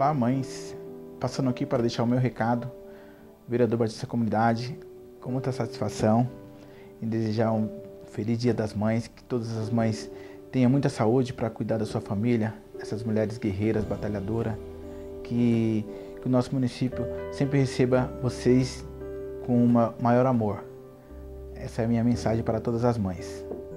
Olá, mães. Passando aqui para deixar o meu recado, vereador Batista Comunidade, com muita satisfação em desejar um feliz Dia das Mães, que todas as mães tenham muita saúde para cuidar da sua família, essas mulheres guerreiras, batalhadoras, que o nosso município sempre receba vocês com maior amor. Essa é a minha mensagem para todas as mães.